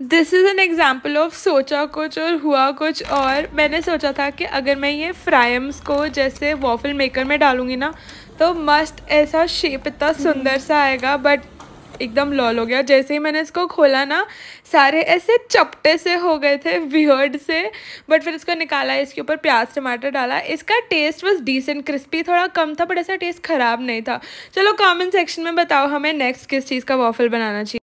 This is an example of सोचा कुछ और हुआ कुछ और। मैंने सोचा था कि अगर मैं ये फ्राइम्स को जैसे वॉफल मेकर में डालूँगी ना तो मस्त ऐसा शेप इतना सुंदर सा आएगा, बट एकदम लॉल हो गया। जैसे ही मैंने इसको खोला ना सारे ऐसे चपटे से हो गए थे, वियर्ड से। बट फिर इसको निकाला, इसके ऊपर प्याज टमाटर डाला। इसका टेस्ट बस डिसेंट, क्रिस्पी थोड़ा कम था बट ऐसा टेस्ट ख़राब नहीं था। चलो कमेंट सेक्शन में बताओ हमें नेक्स्ट किस चीज़ का वॉफल बनाना चाहिए।